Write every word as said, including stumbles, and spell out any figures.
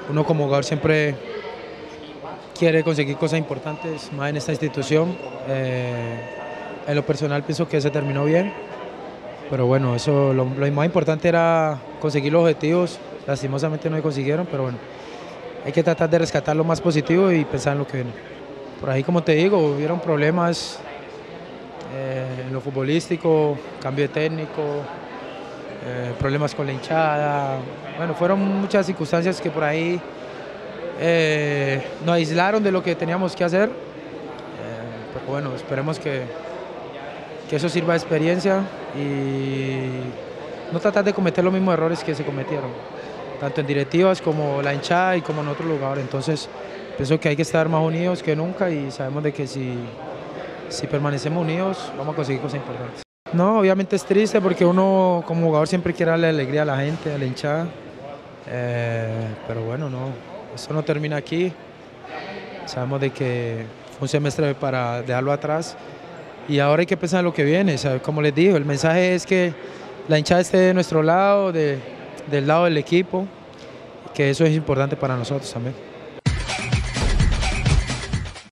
uno como jugador siempre quiere conseguir cosas importantes más en esta institución. Eh, en lo personal pienso que se terminó bien, pero bueno, eso lo, lo más importante era conseguir los objetivos. Lastimosamente no se consiguieron, pero bueno, hay que tratar de rescatar lo más positivo y pensar en lo que viene. Por ahí, como te digo, hubieron problemas eh, en lo futbolístico, cambio de técnico, eh, problemas con la hinchada. Bueno, fueron muchas circunstancias que por ahí eh, nos aislaron de lo que teníamos que hacer. Eh, pero bueno, esperemos que, que eso sirva de experiencia y no tratar de cometer los mismos errores que se cometieron, tanto en directivas como la hinchada y como en otros lugares. Entonces, pienso que hay que estar más unidos que nunca y sabemos de que si, si permanecemos unidos vamos a conseguir cosas importantes. No, obviamente es triste porque uno como jugador siempre quiere darle alegría a la gente, a la hinchada, eh, pero bueno, no, eso no termina aquí. Sabemos de que fue un semestre para dejarlo atrás y ahora hay que pensar en lo que viene. ¿Sabe? Como les digo, el mensaje es que la hinchada esté de nuestro lado, de, del lado del equipo, que eso es importante para nosotros también.